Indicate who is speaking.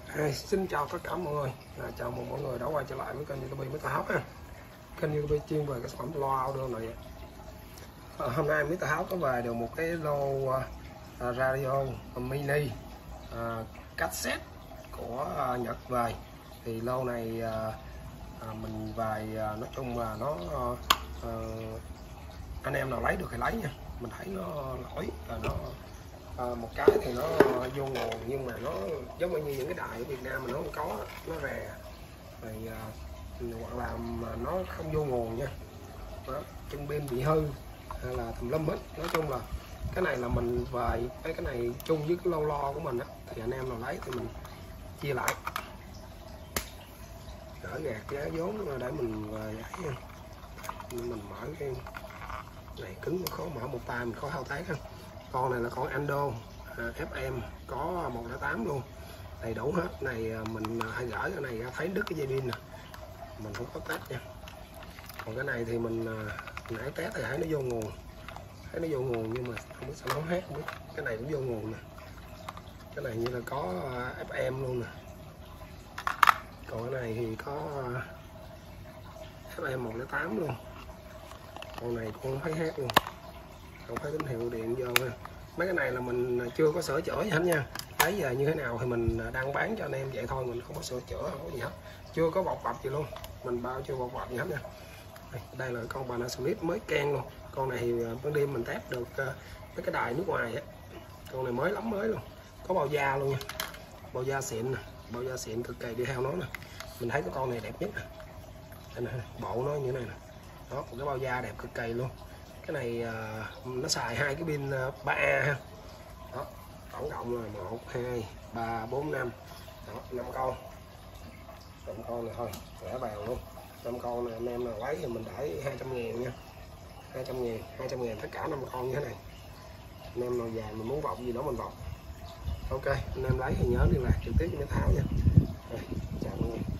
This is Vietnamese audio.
Speaker 1: Xin chào tất cả mọi người, chào mừng mọi người đã quay trở lại với kênh YouTube Mr. House ha. Kênh YouTube chuyên về các sản phẩm loa audio này. Hôm nay Mr. House có về được một cái lô radio mini cassette của Nhật về. Thì lô này mình về nói chung là nó anh em nào lấy được thì lấy nha. Mình thấy nó lỗi nó một cái thì nó vô nguồn, nhưng mà nó giống như những cái đài ở Việt Nam mà nó không có, nó rè rồi hoặc là nó không vô nguồn nha, chân pin bị hư hay là tùm lum hết. Nói chung là cái này là mình về cái này chung với cái lô lo của mình á, thì anh em nào lấy thì mình chia lại đỡ gạt giá vốn để mình giải nha. Mình mở cái này cứng khó mở, một tay mình khó thao tác ha. Con này là con Ando FM có 108 luôn, đầy đủ hết. Này mình hay gửi cái này thấy đứt cái dây pin nè, mình không có test nha. Còn cái này thì mình nãy test thì thấy nó vô nguồn, nhưng mà không biết sao nó hát, không biết. Cái này cũng vô nguồn nè, cái này như là có FM luôn nè. Còn cái này thì có FM 108 luôn. Con này cũng không thấy hát luôn, không thấy tín hiệu điện vô ha. Mấy cái này là mình chưa có sửa chữa gì hết nha. Lấy giờ như thế nào thì mình đang bán cho anh em vậy thôi, mình không có sửa chữa, không có gì hết, chưa có bọc bọc gì luôn, mình bao chưa bọc bọc gì hết nha. Đây là con Panasonic mới can luôn. Con này thì ban đêm mình test được mấy cái đài nước ngoài á. Con này mới lắm, mới luôn, có bao da luôn nha, bao da xịn nè, bao da xịn cực kỳ đi theo nó nè. Mình thấy cái con này đẹp nhất nè, đây nè, bộ nó như thế này nè, đó, một cái bao da đẹp cực kỳ luôn. Cái này nó xài hai cái pin 3A ha. Đó, tổng cộng là 1, 2, 3, 4, 5. Đó, 5 con. 5 con này thôi, rẻ bèo luôn. 5 con này anh em nào lấy thì mình để 200.000 nha. 200.000 tất cả 5 con như thế này. Anh em nào dài mình muốn vọc gì đó mình vọc. Ok, anh em lấy thì nhớ liên lạc trực tiếp với Tháo nha. Rồi, chào mọi người.